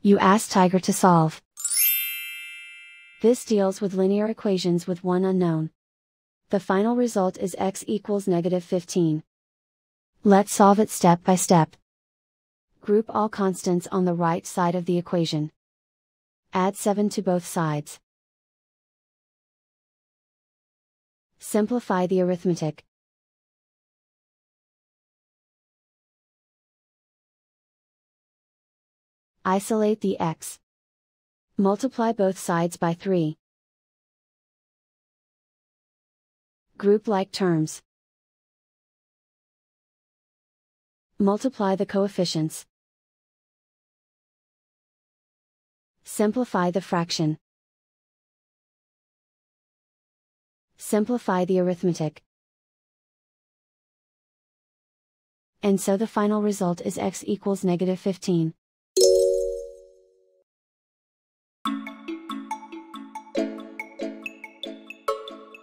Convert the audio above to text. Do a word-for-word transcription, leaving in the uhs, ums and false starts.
You ask Tiger to solve. This deals with linear equations with one unknown. The final result is x equals negative fifteen. Let's solve it step by step. Group all constants on the right side of the equation. Add seven to both sides. Simplify the arithmetic. Isolate the x. Multiply both sides by three. Group like terms. Multiply the coefficients. Simplify the fraction. Simplify the arithmetic. And so the final result is x equals negative fifteen.